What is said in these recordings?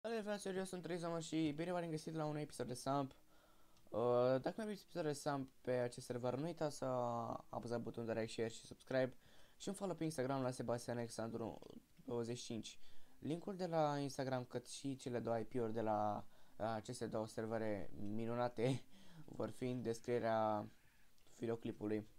Salut frate, eu sunt Trizama și bine v-am găsit la un episod de Samp. Dacă mai aveți episod de Samp pe acest server, nu uitați să apăsați butonul de like, share și subscribe și un follow pe Instagram la Sebastian Alexandru 25. Linkul de la Instagram cât și cele două IP-uri de la aceste două servere minunate vor fi în descrierea videoclipului.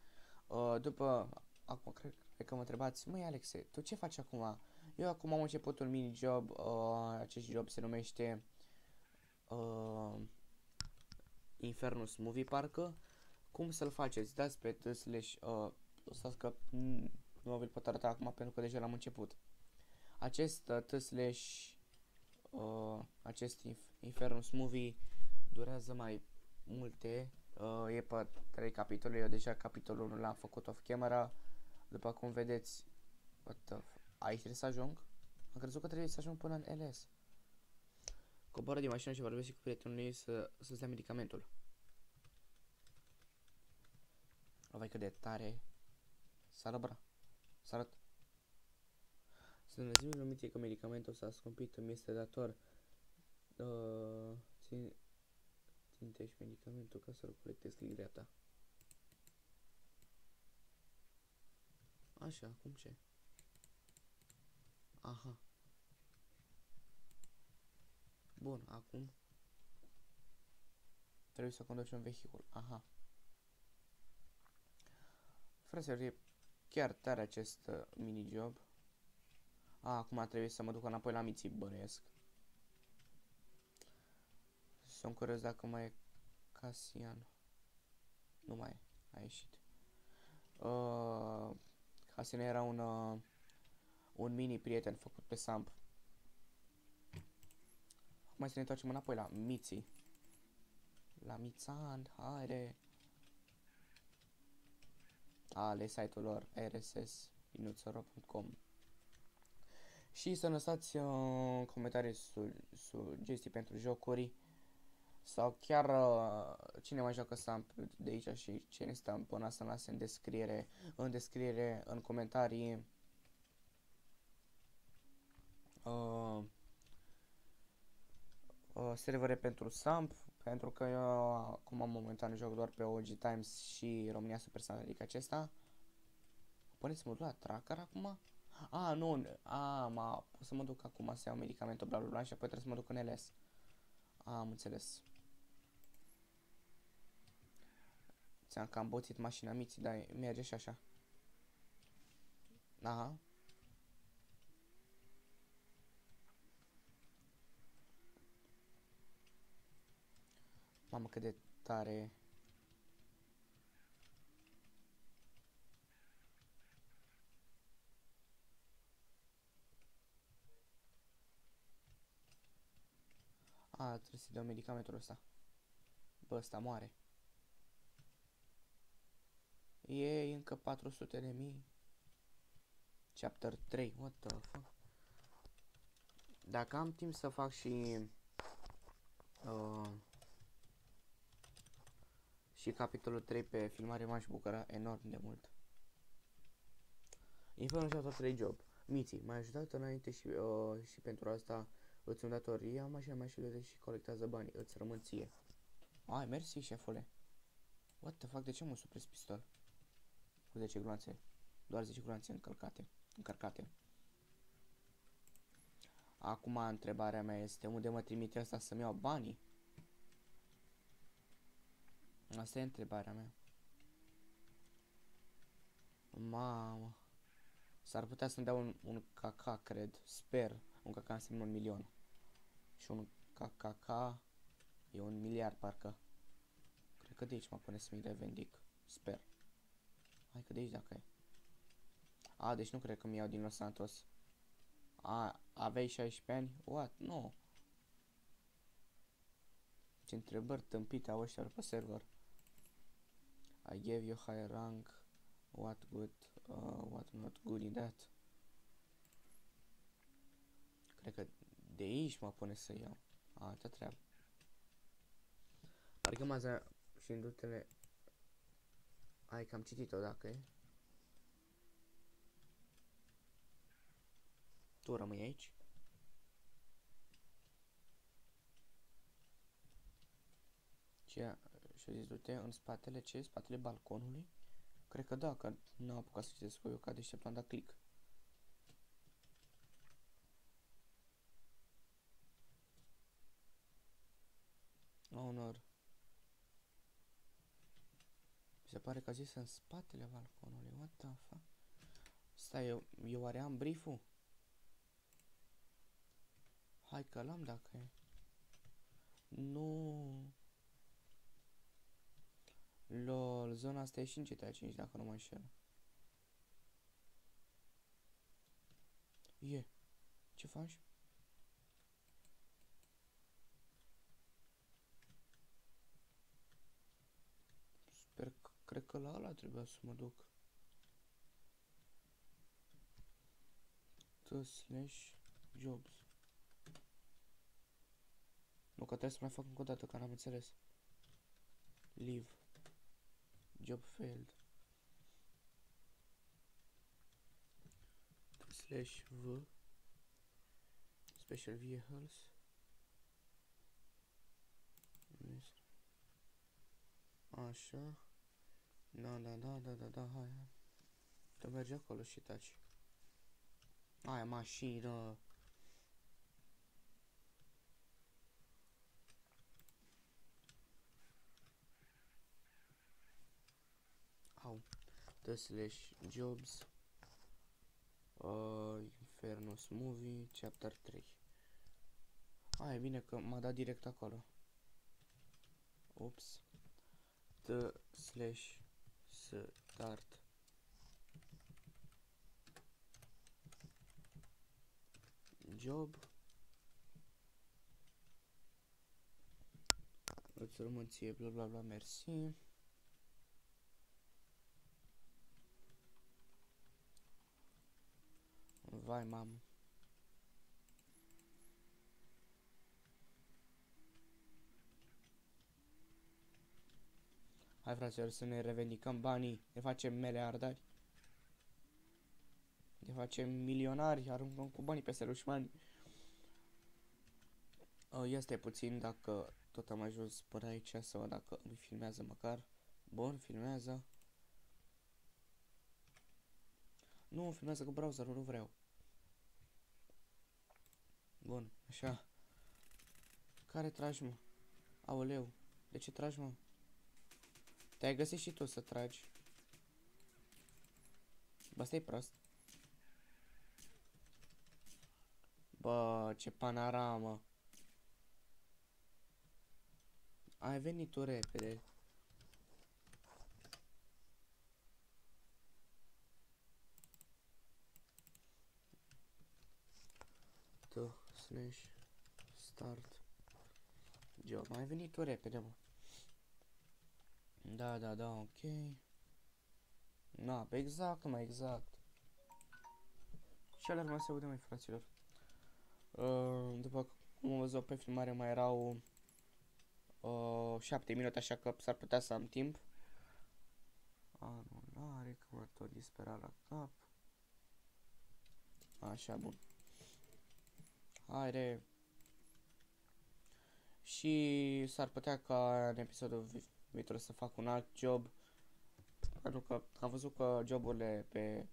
Acum cred că mă întrebați, măi Alexe, tu ce faci acum? Eu acum am început un mini-job, acest job se numește uh, Infernus Movie Park. Cum să-l faceți? Dați pe t slash, stați că nu vi-l pot arăta acum pentru că deja l-am început. Acest t slash, acest Infernus Movie durează mai multe, e pe 3 capitole, eu deja capitolul 1 l-am făcut off camera, după cum vedeți. Aici trebuie să ajung? Am crezut că trebuie să ajung până în LS. Coboară din mașină și vorbesc cu prietenul ei să-ți dea medicamentul. Vai cât de tare. Sară, bra. Sară. Să ne zi lumiție că medicamentul s-a scumpit, îmi este dator. Țintești medicamentul ca să-l colectezi cu greata. Așa, acum ce? Aha. Bun, acum trebuie să conduci un vehicul. Aha. Fraților, e chiar tare acest mini-job. Acum trebuie să mă duc înapoi la miții, bănuiesc. Sunt curios dacă mai e Casian. Nu mai e, a ieșit. Casian era un mini prieten făcut pe Samp. Acum să ne întoarcem înapoi la miții. La Mițan, haide. Ale site-ul lor rss.com. Și să lăsați în comentarii sugestii pentru jocuri sau chiar cine mai joacă Samp de aici și cine stă până să lase în descriere, în comentarii servere pentru Samp, pentru că eu acum momentan joc doar pe OG Times și România Superstar, adică acesta. Pune să mă duc la tracker acum? Nu, pot să mă duc acum să iau medicamentul bla bla bla și apoi trebuie să mă duc în LS. Am înțeles. Ți-am cam boțit mașina miții, dar merge și așa. Aha. Mamă, cât de tare. Trebuie să dau medicamentul ăsta. Bă, ăsta moare. E încă 400.000. Chapter 3, what the fuck. Dacă am timp să fac și capitolul 3 pe filmare, m-aș bucura enorm de mult. Informația 3 job. Miții, m-ai ajutat înainte și pentru asta îți sunt datoria, mașina mai și colectează banii, îți rămân ție. Ai, mersi, șefule. What the fuck, de ce mă supres pistol? Cu 10 gloanțe. Doar 10 gloanțe încărcate. Acum întrebarea mea este, unde mă trimite asta să-mi iau banii? Asta e întrebarea mea. Mamă. S-ar putea să-mi dea un KK, cred. Sper. Un KK înseamnă 1.000.000. Și un KKK e 1.000.000.000, parcă. Cred că de aici mă pune să mi le vendic. Sper. Hai că de aici dacă e. Deci nu cred că mi iau din Los Santos. Aveai 16 ani? What? Nu. Ce întrebări tâmpite au ăștia pe server. I gave you high rank. What good, what not good in that. Cred că de aici mă pune să iau. Altă treabă. Parcă m-a și în dutele. Ai că am citit-o dacă e. Tu rămâi aici. Și-a zis, du-te în spatele ce? Spatele balconului? Cred că da, că n-am apucat să citesc eu ca deștept, am dat click. Honor. Mi se pare că a zis în spatele balconului. What the fuck? Stai, eu oare am brief-ul? Hai că l-am dacă e. Nu. Lol, zona asta e și în GTA 5 dacă nu mă înșel. E. Ce faci? Sper că, cred că la ăla trebuia să mă duc. T/jobs. Nu, că trebuie să mai fac încă o dată, că n-am înțeles. Leave. Job failed. /v. Special vehicles. Așa. Da, hai. Tu mergi acolo și taci. Aia, mașină. Au. /jobs. Infernus Movie, Chapter 3. E bine că m-a dat direct acolo. Ups. T/start. Job. Îți rămân ție, bla bla bla, mersi. Vai, mamă. Hai, fraților, să ne revendicăm banii, ne facem miliardari. Ne facem milionari, aruncăm cu banii peste dușmani. Este puțin dacă tot am ajuns până aici, să văd dacă îmi filmează măcar. Bun, filmează. Nu, îmi filmează cu browserul, nu vreau. Bun, așa. Care tragi, mă? Aoleu, de ce tragi, mă? Te-ai găsit și tu să tragi. Bă, stai prost. Bă, ce panoramă. Ai venit tu repede. T/start job. Ai venit tu repede, mă. Da, ok. Na, pe exact, mai exact. Și alarma se aude, mai fraților. După cum am văzut pe filmare, mai erau 7 minute, așa că s-ar putea să am timp. Anulare, că mă tot dispera la cap. Așa, bun. Haide. Și s-ar putea ca în episodul viitor să fac un alt job. Pentru că am văzut că joburile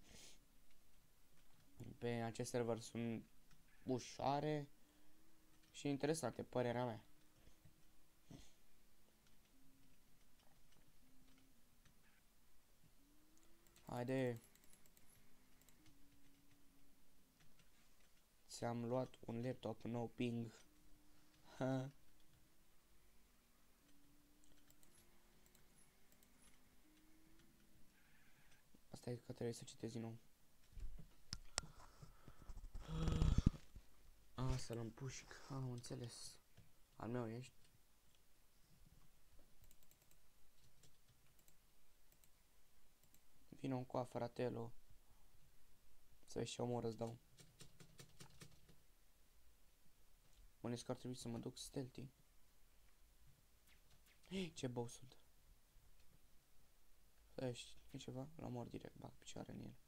pe acest server sunt ușoare și interesante, părerea mea. Haide. Ți-am luat un laptop no ping. Ha. Asta e că trebuie să citesc din nou. Să-l împușc. Am înțeles. Al meu ești. Vino încoa, fratelo. Să vezi ce omor îți dau. Mă că ar trebui să mă duc stealthy. Ce bău sunt. Să știi ceva? La mor direct, bag picioare în el.